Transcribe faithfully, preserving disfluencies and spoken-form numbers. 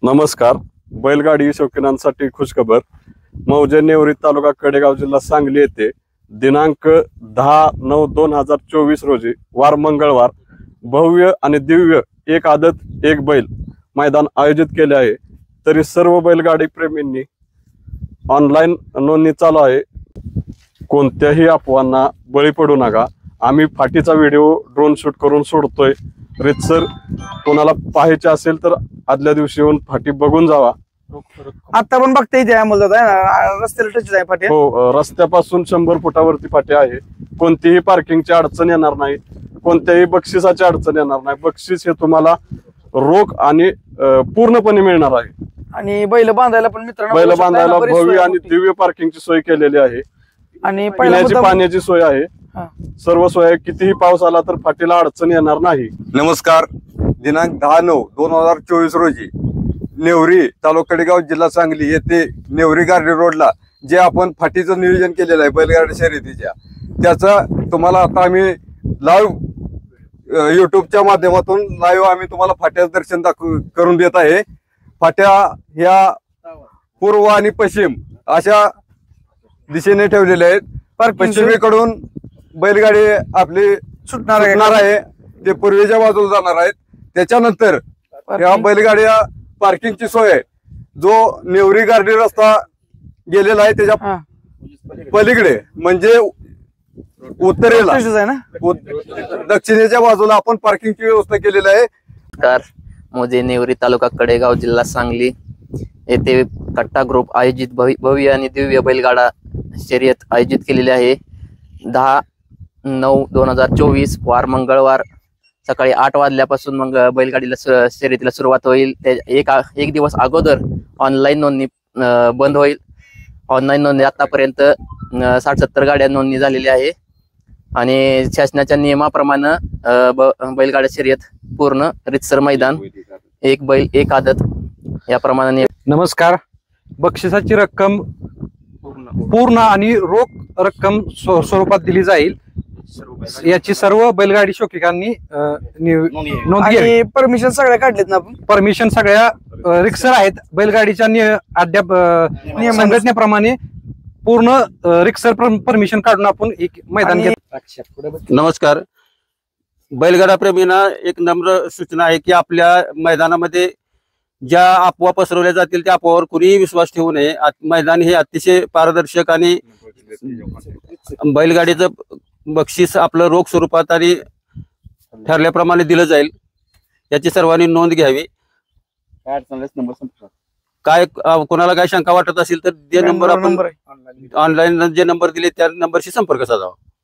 नमस्कार. बैलगाडी शौकीनांसाठी खुशखबर. मौजे नेवरी तालुका कडेगाव जिल्हा सांगली येथे दिनांक दहा नऊ दोन हजार चोवीस रोजी वार मंगळवार भव्य आणि दिव्य एक आदत एक बैल मैदान आयोजित केले आहे. तरी सर्व बैलगाडी प्रेमींनी ऑनलाईन नोंदणी चालू आहे. कोणत्याही अफवांना बळी पडू नका. आम्ही फाटीचा व्हिडिओ ड्रोन शूट करून सोडतोय. रितसर कोणाला पाहायचे असेल तर आदल्या दिवशी येऊन फाटी बघून जावा. आता पण बघता येते रस्त्याला टच आहे फाटी. हो, रस्त्यापासून शंभर फुटावरती फाटी आहे. कोणतीही पार्किंगची अडचण येणार नाही, कोणत्याही बक्षिसाची अडचण येणार नाही. बक्षीस हे तुम्हाला रोख आणि पूर्णपणे मिळणार आहे. आणि बैल बांधायला पण मित्रांनो बैल बांधायला भव्य आणि दिव्य पार्किंगची सोय केलेली आहे. आणि पिण्याची पाण्याची सोय आहे. सर्व सोय. कितीही पाऊस आला तर फाटीला अडचण येणार नाही. नमस्कार. दिनांक दहा नऊ दोन हजार चोवीस रोजी नेवरी तालुका कडेगाव जिल्हा सांगली येथे नेवरी गार्डी रोडला जे आपण फाटीचं नियोजन केलेलं आहे बैलगाडी शर्यतीच्या, त्याचं तुम्हाला आता आम्ही लाईव्ह युट्यूबच्या माध्यमातून लाईव्ह आम्ही तुम्हाला फाट्याचं दर्शन दाखव करून देत आहे. फाट्या ह्या पूर्व आणि पश्चिम अशा दिशेने ठेवलेल्या आहेत. पश्चिमेकडून बैलगाडी आपली सुटणार आहे, ते पूर्वेच्या बाजूला जाणार आहेत. त्याच्यानंतर या बैलगाड्या पार्किंगची सोय आहे. जो नेवरी गार्डी रस्ता गेलेला आहे त्याच्या पलीकडे म्हणजे उत्तरेला दक्षिणेच्या बाजूला आपण पार्किंगची व्यवस्था केलेली आहे. नमस्कार. मोजे नेवरी तालुका कडेगाव जिल्हा सांगली येथे कट्टा ग्रुप आयोजित भव्य आणि दिव्य बैलगाडा शर्यत आयोजित केलेली आहे. दहा नऊ दोन हजार चोवीस वार मंगळवार सकाळी आठ वाजल्यापासून मग बैलगाडीला शर्यतीला सुरुवात होईल. एक एक दिवस अगोदर ऑनलाईन नोंदणी बंद होईल. ऑनलाईन नोंदणी आतापर्यंत साठ सत्तर गाड्या नोंदणी झालेली आहे. आणि शासनाच्या नियमाप्रमाणे बैलगाड्या शर्यत पूर्ण रितसर मैदान एक बैल एक आदत याप्रमाणे. नमस्कार. बक्षिसाची रक्कम पूर्ण आणि रोख रक्कम स्वरूपात दिली जाईल याची सर्व बैलगाडी शौकीकांनी नोंद घ्यावी. परमिशन सगळ्या काढलेत ना आपण. परमिशन सगळ्या रिक्सर आहेत. बैलगाडीच्या अद्याप संघटनेप्रमाणे पूर्ण रिक्सर परमिशन काढून आपण एक मैदान घेतो. नमस्कार. बैलगाडा प्रेमींना एक नम्र सूचना आहे की आपल्या मैदानामध्ये ज्या अफवा पसरवल्या जातील त्या अफवावर कुणीही विश्वास ठेवू नये. मैदान हे अतिशय पारदर्शक आणि बैलगाडीचं बक्षीस आपलं रोख स्वरूपात आणि ठरल्याप्रमाणे दिलं जाईल याची सर्वांनी नोंद घ्यावी. काय कोणाला काय शंका वाटत असेल तर जे नंबर आपण ऑनलाईन जे नंबर दिले त्या नंबरशी संपर्क साधावा.